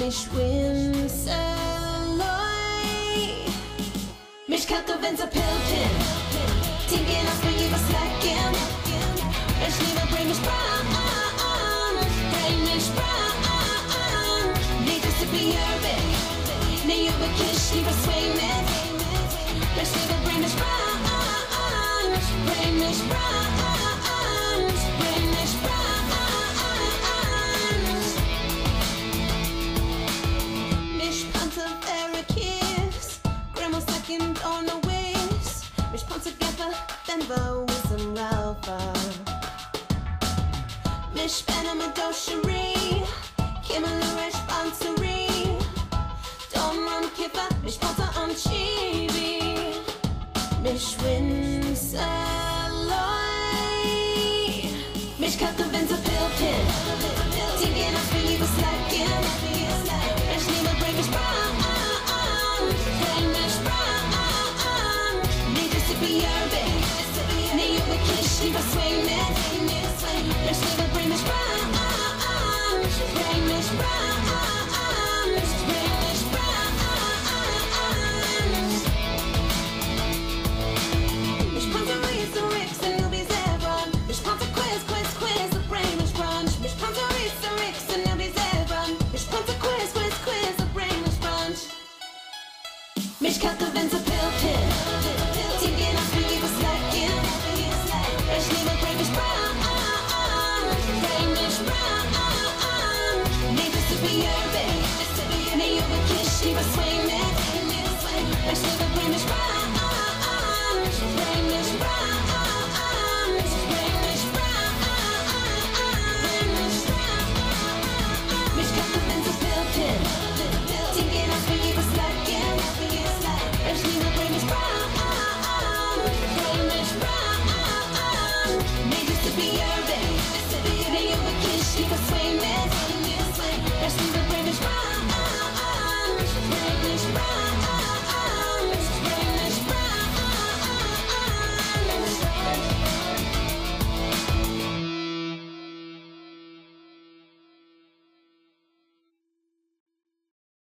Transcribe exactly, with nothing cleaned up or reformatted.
mich winseloj. Mich kacke, wenn sie pilpin. Thinking I'll bring you a second. Ich liebe, bring mich brown. Bring mich brown. Need this to be urban. Nee, über Kisch, lieber sway mit. Ich liebe, bring mich brown. Bring mich brown. Bring mich brown. Mich pante very kiss. Grandma second on the waist. Mich pante together, Denver with some Ralpha. Mich spenne mit Doscherie. Kimmel Responsory. Dom am Kipper, mich pante am Chibi. Mich winseloj. Mich kacke, wenn sie pilpin. Thinking I'll bring you a second. Ich liebe, bring mich brown. Bring mich brown. Need this to be urban. Nee, über Kisch, lieber sway mit. Ich liebe, bring mich brown. Bring mich brown. Bring mich brown. Mich pante Reese, Ricks and Newbies Everon. Mich pante Quiz, Quiz, Quiz, the brain is brunch. Mich pante Reese, Ricks and Newbies Everon. Mich pante Quiz, Quiz, Quiz, the brain is brunch. Mich kacke, wenn sie pilpin.